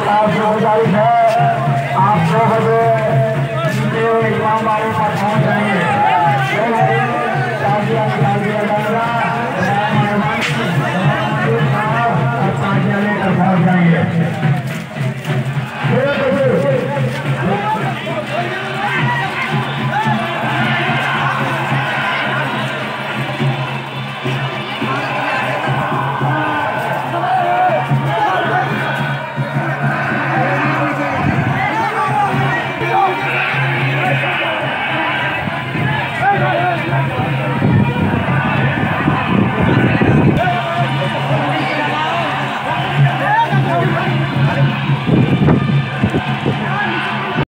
आपसे गुजारिश है आप 2 बजे इमाम बाड़ी पर पहुंच जाएंगे। ताजिया निकाल दिया जाएगा, ताजिया लेकर पहुंच जाएंगे।